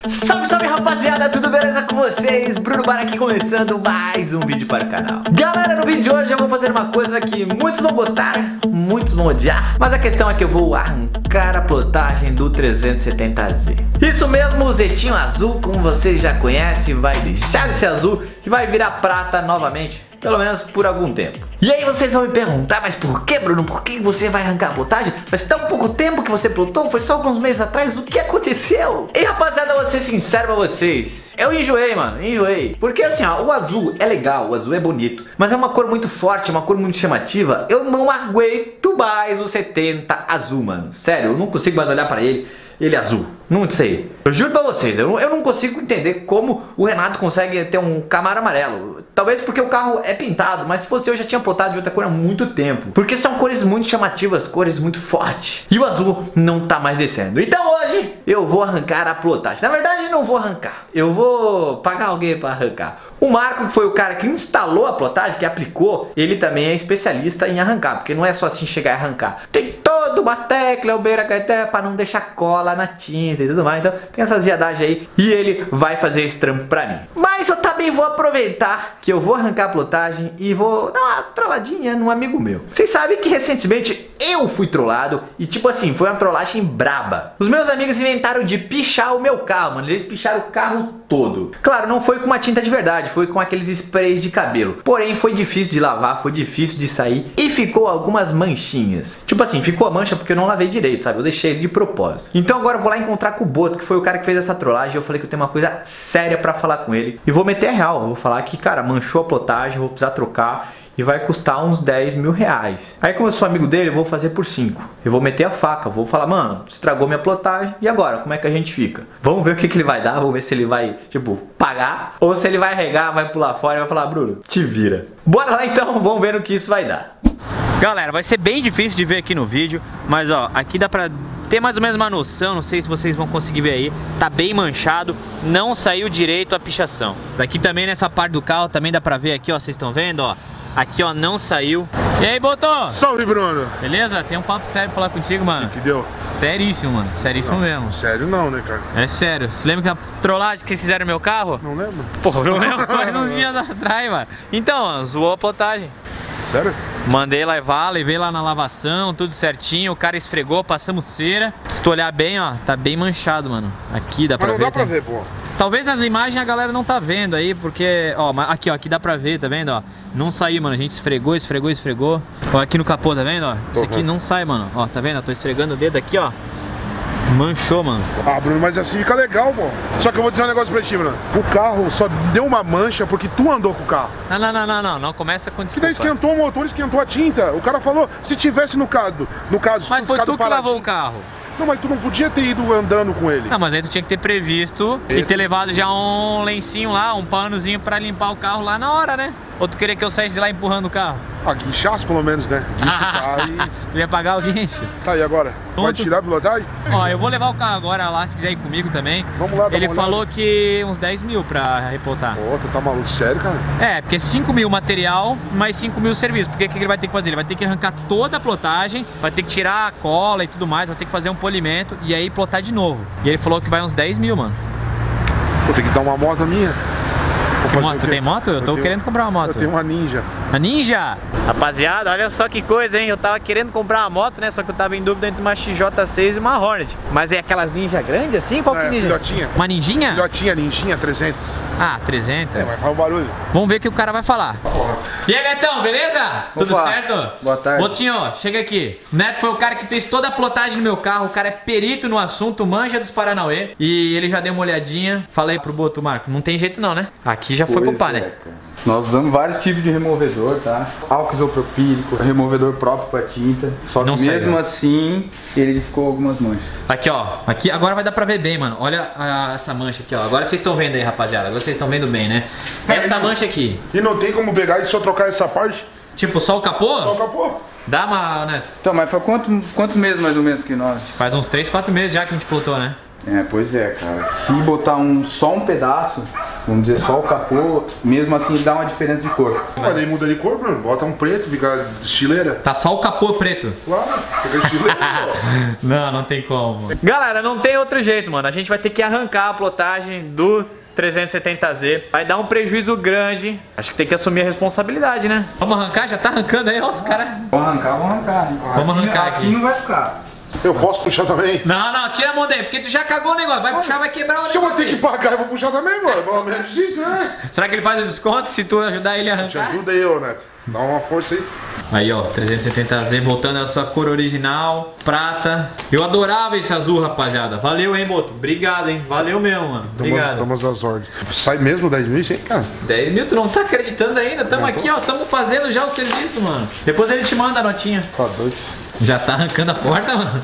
Salve, salve rapaziada, tudo beleza com vocês? Bruno Bar aqui começando mais um vídeo para o canal. Galera, no vídeo de hoje eu vou fazer uma coisa que muitos vão gostar, muitos vão odiar, mas a questão é que eu vou arrancar a plotagem do 370Z. Isso mesmo, o Zetinho azul, como vocês já conhecem, vai deixar esse azul e vai virar prata novamente, pelo menos por algum tempo. E aí vocês vão me perguntar, mas por que, Bruno? Por que você vai arrancar a plotagem? Faz tão pouco tempo que você plotou, foi só alguns meses atrás, o que aconteceu? E rapaziada, vou ser sincero pra vocês, eu enjoei, mano, enjoei. Porque assim, ó, o azul é legal, o azul é bonito, mas é uma cor muito forte, uma cor muito chamativa. Eu não aguento mais o 70 azul, mano. Sério, eu não consigo mais olhar pra ele azul, não sei. Eu juro pra vocês, eu não consigo entender como o Renato consegue ter um Camaro amarelo. Talvez porque o carro é pintado, mas se fosse eu já tinha plotado de outra cor há muito tempo. Porque são cores muito chamativas, cores muito fortes. E o azul não tá mais descendo. Então hoje eu vou arrancar a plotagem. Na verdade não vou arrancar, eu vou pagar alguém pra arrancar. O Marco, que foi o cara que instalou a plotagem, que aplicou, ele também é especialista em arrancar, porque não é só assim chegar e arrancar. Tem toda uma tecla, o beira para não deixar cola na tinta e tudo mais. Então tem essas viadagens aí e ele vai fazer esse trampo pra mim. Mas eu também vou aproveitar que eu vou arrancar a plotagem e vou dar uma trolladinha num amigo meu. Vocês sabem que recentemente eu fui trollado e tipo assim, foi uma trollagem braba. Os meus amigos inventaram de pichar o meu carro, mano. Eles picharam o carro todo. Claro, não foi com uma tinta de verdade, foi com aqueles sprays de cabelo. Porém, foi difícil de lavar, foi difícil de sair e ficou algumas manchinhas. Tipo assim, ficou a mancha porque eu não lavei direito, sabe? Eu deixei ele de propósito. Então agora eu vou lá encontrar com o Boto, que foi o cara que fez essa trollagem. Eu falei que eu tenho uma coisa séria pra falar com ele. E vou meter a real, eu vou falar que, cara, manchou a plotagem, vou precisar trocar. E vai custar uns 10 mil reais. Aí como eu sou amigo dele, eu vou fazer por 5. Eu vou meter a faca, vou falar, mano, estragou minha plotagem. E agora, como é que a gente fica? Vamos ver o que ele vai dar, vamos ver se ele vai, tipo, pagar. Ou se ele vai regar, vai pular fora e vai falar, Bruno, te vira. Bora lá então, vamos ver no que isso vai dar. Galera, vai ser bem difícil de ver aqui no vídeo. Mas ó, aqui dá pra ter mais ou menos uma noção, não sei se vocês vão conseguir ver aí. Tá bem manchado, não saiu direito a pichação. Daqui também nessa parte do carro, também dá pra ver aqui, ó, vocês estão vendo, ó. Aqui, ó, não saiu. E aí, Boto? Salve, Bruno! Beleza? Tem um papo sério pra falar contigo, mano. Que deu? Seríssimo, mano. Seríssimo não, mesmo. Sério não, né, cara? É sério. Você lembra que a trollagem que vocês fizeram no meu carro? Não lembro. Pô, não lembro, faz uns dias atrás, mano. Então, ó, zoou a plotagem. Sério? Mandei levar, levei lá na lavação, tudo certinho. O cara esfregou, passamos cera. Se tu olhar bem, ó, tá bem manchado, mano. Aqui dá pra ver. Mas não dá pra ver, pô. Talvez nas imagens a galera não tá vendo aí, porque, ó, aqui, ó, aqui dá pra ver, tá vendo, ó? Não saiu, mano, a gente esfregou. Ó, aqui no capô, tá vendo, ó? Isso aqui não sai, mano, ó, tá vendo? Eu tô esfregando o dedo aqui, ó. Manchou, mano. Ah, Bruno, mas assim fica legal, pô. Só que eu vou dizer um negócio pra ti, Bruno. O carro só deu uma mancha porque tu andou com o carro. Não começa com Que desculpa. daí esquentou o motor, esquentou a tinta. O cara falou, se tivesse no caso, mas foi tu que lavou o carro. Não, mas tu não podia ter ido andando com ele. Não, mas aí tu tinha que ter previsto e ter levado já um lencinho lá, um panozinho pra limpar o carro lá na hora, né? Ou tu queria que eu saísse de lá empurrando o carro? Ah, guinchasse pelo menos, né? Guincha o carro e... Tu ia pagar o guincho. Tá, e agora? Vai tirar a pilotagem? Ó, eu vou levar o carro agora lá, se quiser ir comigo também. Vamos lá, Ele falou que uns 10 mil pra reportar. Pô, tu tá maluco? Sério, cara? É, porque 5 mil material, mais 5 mil serviço. Porque o que ele vai ter que fazer? Ele vai ter que arrancar toda a plotagem, vai ter que tirar a cola e tudo mais, vai ter que fazer um polimento e aí plotar de novo. E ele falou que vai uns 10 mil, mano. Vou ter que dar uma moto minha. Que moto? Tu tem moto? Eu tô querendo comprar uma moto. Eu tenho uma Ninja. A Ninja? Rapaziada, olha só que coisa, hein? Eu tava querendo comprar uma moto, né? Só que eu tava em dúvida entre uma XJ6 e uma Hornet. Mas é aquelas Ninja grandes assim? Qual que Ninja? Filhotinha. Uma Ninjinha? Ninjinha 300. Ah, 300. É, mas faz um barulho. Vamos ver o que o cara vai falar. E aí, Netão, beleza? Tudo certo? Boa tarde. Botinho, chega aqui. O Neto foi o cara que fez toda a plotagem no meu carro. O cara é perito no assunto, manja dos Paranauê. E ele já deu uma olhadinha. Falei pro Boto, Marco, não tem jeito não, né? Aqui já foi pro pá, né? Cara. Nós usamos vários tipos de removedor, tá? Álcool isopropílico, removedor próprio para tinta. Só que mesmo assim, ele ficou algumas manchas. Aqui, ó. Aqui agora vai dar pra ver bem, mano. Olha essa mancha aqui, ó. Agora vocês estão vendo aí, rapaziada. Agora vocês estão vendo bem, né? Essa mancha aqui. E não tem como pegar e só trocar essa parte? Tipo, só o capô? Só o capô. Dá uma, né? Então, mas foi quantos meses mais ou menos que nós? Faz uns 3, 4 meses já que a gente plotou, né? É, pois é, cara. Se botar só um pedaço, vamos dizer, só o capô, mesmo assim dá uma diferença de cor. Mas daí muda de cor, Bruno. Bota um preto, fica estileira. Tá só o capô preto. Claro, fica estileira. Não tem como. Galera, não tem outro jeito, mano. A gente vai ter que arrancar a plotagem do 370Z. Vai dar um prejuízo grande. Acho que tem que assumir a responsabilidade, né? Vamos arrancar? Já tá arrancando aí, ó, os caras. Vamos arrancar. Vamos arrancar aqui. Assim não vai ficar. Eu posso puxar também? Não, tira a mão daí, porque tu já cagou o negócio. Vai puxar, vai quebrar o negócio. Se eu vou ter que pagar, eu vou puxar também, mano. Pelo menos isso, né? Será que ele faz o desconto se tu ajudar ele a arrancar? Te ajuda aí, ô Neto. Dá uma força aí. Aí, ó, 370Z voltando à sua cor original, prata. Eu adorava esse azul, rapaziada. Valeu, hein, Boto? Obrigado, hein? Valeu mesmo, mano. Obrigado. Estamos às ordens. Sai mesmo 10 mil, hein, cara? 10 mil, tu não tá acreditando ainda? Tamo aqui, ó, tamo fazendo já o serviço, mano. Depois ele te manda a notinha. Tá doido. Já tá arrancando a porta, mano?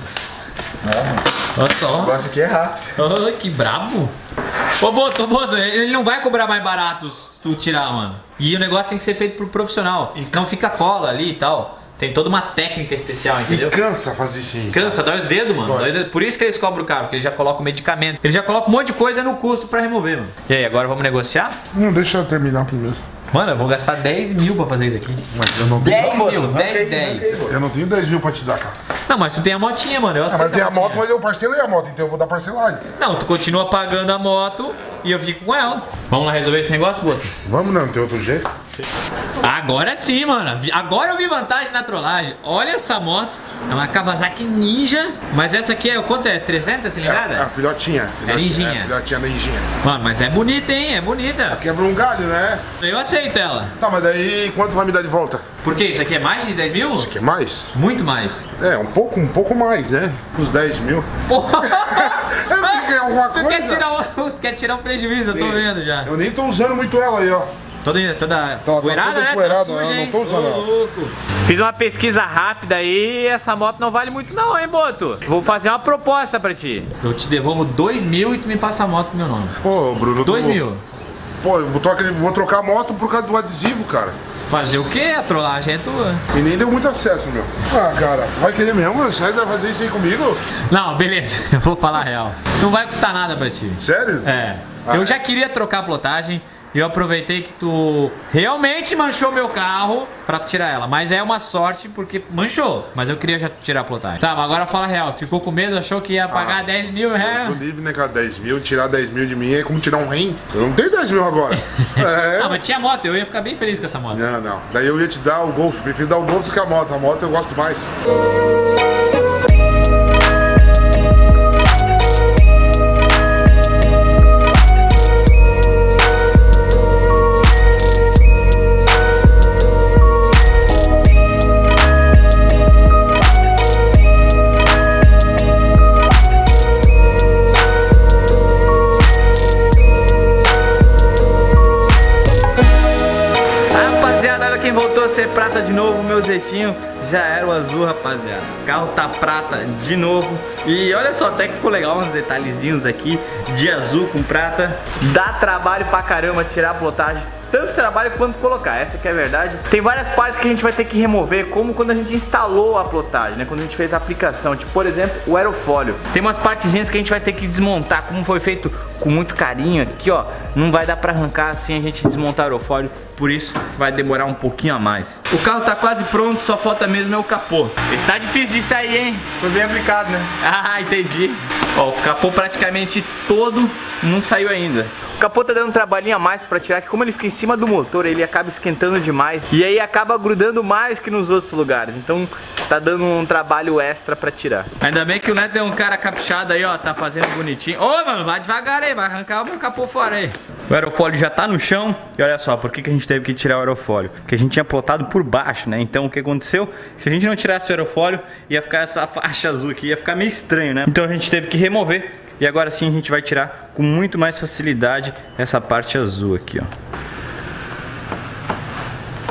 Olha só. O negócio aqui é rápido. Oh, que brabo. Ô, Boto, ele não vai cobrar mais barato se tu tirar, mano. E o negócio tem que ser feito pro profissional. Senão fica cola ali e tal. Tem toda uma técnica especial, entendeu? E cansa fazer isso aí. Cansa, dói os dedos, mano. Por isso que eles cobram caro, porque eles já colocam medicamento. Eles já colocam um monte de coisa no custo pra remover, mano. E aí, agora vamos negociar? Não, deixa eu terminar primeiro. Mano, eu vou gastar 10 mil pra fazer isso aqui. Mas eu não tenho. 10 mil, 10. Eu não tenho 10 mil pra te dar, cara. Não, mas tu tem a motinha, mano. Eu aceito Mas tem a moto, motinha. mas eu parcelei a moto, então eu vou dar parcelagem. Não, tu continua pagando a moto e eu fico com ela. Vamos lá resolver esse negócio, Boto? Vamos, não tem outro jeito. Agora sim, mano. Agora eu vi vantagem na trollagem. Olha essa moto. É uma Kawasaki Ninja. Mas essa aqui é, quanto é? 300 cilindrada? É a filhotinha. É ninjinha. É a filhotinha ninjinha. Mano, mas é bonita, hein? É bonita. Quebra um galho, né? Eu aceito ela. Tá, mas daí quanto vai me dar de volta? Por quê? Isso aqui é mais de 10 mil? Quer mais? Muito mais. É, um pouco mais, né? Uns 10 mil. Porra! Eu quer alguma Tu coisa? quer tirar um prejuízo, eu tô vendo já. Eu nem tô usando muito ela aí, ó. Toda Tá poeirada, toda né? poeirada, Tá suja, eu não hein? tô usando ela. Louco. Fiz uma pesquisa rápida aí e essa moto não vale muito não, hein, Boto? Vou fazer uma proposta pra ti. Eu te devolvo 2 mil e tu me passa a moto no meu nome. Pô, Bruno, 2 mil. Pô, eu vou trocar a moto por causa do adesivo, cara. Fazer o quê? A trollagem é tua. E nem deu muito acesso, meu. Ah, cara, vai querer mesmo? Você vai fazer isso aí comigo? Não, beleza, eu vou falar a real. Não vai custar nada pra ti. Sério? É. Eu já queria trocar a plotagem. E eu aproveitei que tu realmente manchou meu carro pra tirar ela. Mas é uma sorte porque manchou. Mas eu queria já tirar a plotagem. Tá, mas agora fala a real. Ficou com medo? Achou que ia pagar 10 mil Eu reais? sou livre, né, cara? 10 mil, tirar 10 mil de mim é como tirar um rim. Eu não tenho 10 mil agora. É. Não, mas tinha moto. Eu ia ficar bem feliz com essa moto. Não. Daí eu ia te dar o Golf. Prefiro dar o Golf que a moto. A moto eu gosto mais. Prata de novo, meu Zetinho já era o azul, rapaziada. O carro tá prata de novo. E olha só, até que ficou legal uns detalhezinhos aqui de azul com prata. Dá trabalho pra caramba tirar a plotagem. Tanto trabalho quanto colocar, essa que é a verdade. Tem várias partes que a gente vai ter que remover, como quando a gente instalou a plotagem, né? Quando a gente fez a aplicação, tipo, por exemplo, o aerofólio. Tem umas partezinhas que a gente vai ter que desmontar, como foi feito com muito carinho aqui, ó. Não vai dar pra arrancar assim a gente desmontar o aerofólio, por isso vai demorar um pouquinho a mais. O carro tá quase pronto, só falta mesmo é o capô. Está difícil de sair, hein? Foi bem aplicado, né? Ah, entendi. Ó, o capô praticamente todo não saiu ainda. O capô tá dando um trabalhinho a mais pra tirar, que como ele fica em cima do motor, ele acaba esquentando demais e aí acaba grudando mais que nos outros lugares. Então tá dando um trabalho extra pra tirar. Ainda bem que o Neto é um cara caprichado aí, ó, tá fazendo bonitinho. Ô, mano, vai devagar aí, vai arrancar o meu capô fora aí. O aerofólio já tá no chão e olha só, por que a gente teve que tirar o aerofólio? Porque a gente tinha plotado por baixo, né? Então o que aconteceu? Se a gente não tirasse o aerofólio, ia ficar essa faixa azul aqui, ia ficar meio estranho, né? Então a gente teve que remover. E agora sim a gente vai tirar com muito mais facilidade essa parte azul aqui, ó.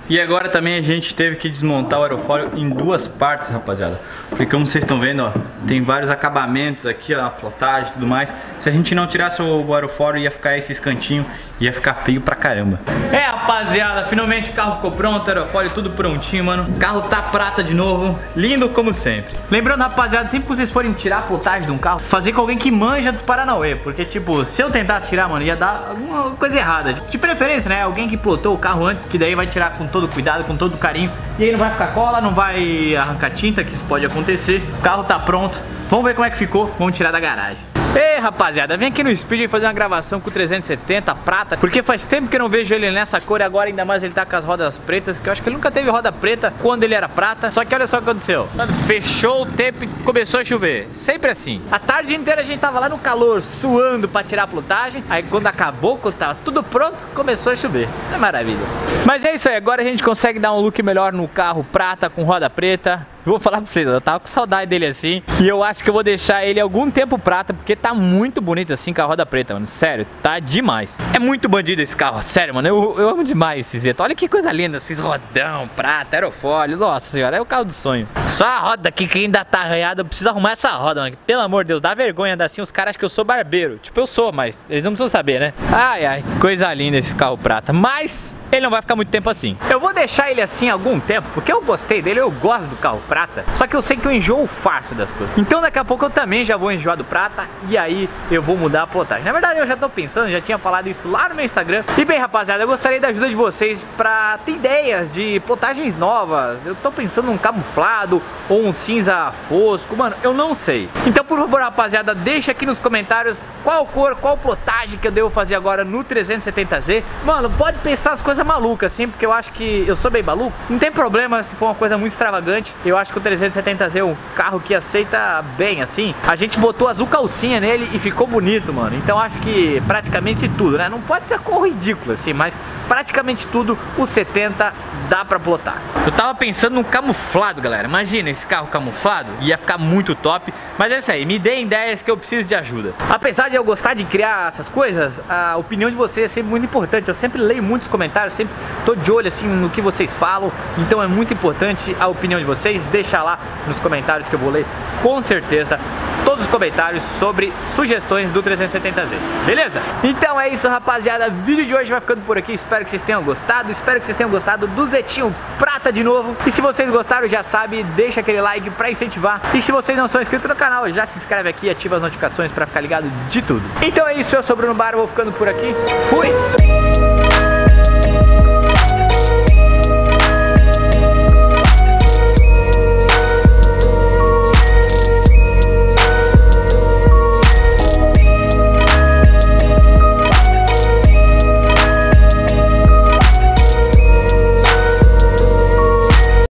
E agora também a gente teve que desmontar o aerofólio em duas partes, rapaziada. Porque como vocês estão vendo, ó, tem vários acabamentos aqui, ó, a plotagem e tudo mais. Se a gente não tirasse o aerofólio, ia ficar esses cantinhos, ia ficar feio pra caramba. É, rapaziada, finalmente o carro ficou pronto, aerofólio tudo prontinho, mano. O carro tá prata de novo, lindo como sempre. Lembrando, rapaziada, sempre que vocês forem tirar a plotagem de um carro, fazer com alguém que manja dos Paranauê. Porque, tipo, se eu tentasse tirar, mano, ia dar alguma coisa errada. De preferência, né, alguém que plotou o carro antes, que daí vai tirar com todo cuidado, com todo carinho. E aí não vai ficar cola, não vai arrancar tinta, que isso pode acontecer. O carro tá pronto. Vamos ver como é que ficou, vamos tirar da garagem. Ei, rapaziada, vem aqui no Speed fazer uma gravação com o 370 prata, porque faz tempo que eu não vejo ele nessa cor e agora ainda mais ele tá com as rodas pretas, que eu acho que ele nunca teve roda preta quando ele era prata. Só que olha só o que aconteceu. Fechou o tempo e começou a chover. Sempre assim. A tarde inteira a gente tava lá no calor, suando pra tirar a plotagem. Aí quando acabou, quando tava tudo pronto, começou a chover. É maravilha. Mas é isso aí, agora a gente consegue dar um look melhor no carro prata com roda preta. Vou falar pra vocês, eu tava com saudade dele assim. E eu acho que eu vou deixar ele algum tempo prata, porque tá muito bonito assim com a roda preta, mano. Sério, tá demais. É muito bandido esse carro, sério, mano. Eu amo demais esse Zeta. Olha que coisa linda, esses rodão, prata, aerofólio. Nossa senhora, é o carro do sonho. Só a roda aqui que ainda tá arranhada. Eu preciso arrumar essa roda, mano. Pelo amor de Deus, dá vergonha andar assim. Os caras acham que eu sou barbeiro. Tipo, eu sou, mas eles não precisam saber, né? Ai, ai, coisa linda esse carro prata. Mas ele não vai ficar muito tempo assim. Eu vou deixar ele assim algum tempo, porque eu gostei dele, eu gosto do carro prata. Só que eu sei que eu enjoo fácil das coisas. Então daqui a pouco eu também já vou enjoar do prata. E aí eu vou mudar a plotagem. Na verdade eu já tô pensando, já tinha falado isso lá no meu Instagram. E bem, rapaziada, eu gostaria da ajuda de vocês pra ter ideias de plotagens novas. Eu tô pensando num camuflado ou um cinza fosco. Mano, eu não sei. Então por favor, rapaziada, deixa aqui nos comentários qual cor, qual plotagem que eu devo fazer agora no 370Z. Mano, pode pensar as coisas malucas assim, porque eu acho que eu sou bem maluco. Não tem problema se for uma coisa muito extravagante. Eu acho que o 370Z é um carro que aceita bem assim. A gente botou azul calcinha nele e ficou bonito, mano. Então acho que praticamente tudo, né? Não pode ser cor ridícula assim, mas praticamente tudo o 70 dá pra plotar. Eu tava pensando num camuflado, galera. Imagina esse carro camuflado, ia ficar muito top. Mas é isso aí, me deem ideias que eu preciso de ajuda. Apesar de eu gostar de criar essas coisas, a opinião de vocês é sempre muito importante. Eu sempre leio muitos comentários, sempre tô de olho assim no que vocês falam. Então é muito importante a opinião de vocês. Deixa lá nos comentários que eu vou ler com certeza todos os comentários sobre sugestões do 370Z, beleza? Então é isso, rapaziada, o vídeo de hoje vai ficando por aqui. Espero que vocês tenham gostado, espero que vocês tenham gostado do Zetinho prata de novo. E se vocês gostaram, já sabe, deixa aquele like pra incentivar. E se vocês não são inscritos no canal, já se inscreve aqui e ativa as notificações pra ficar ligado de tudo. Então é isso, eu sou o Bruno Bar, vou ficando por aqui. Fui!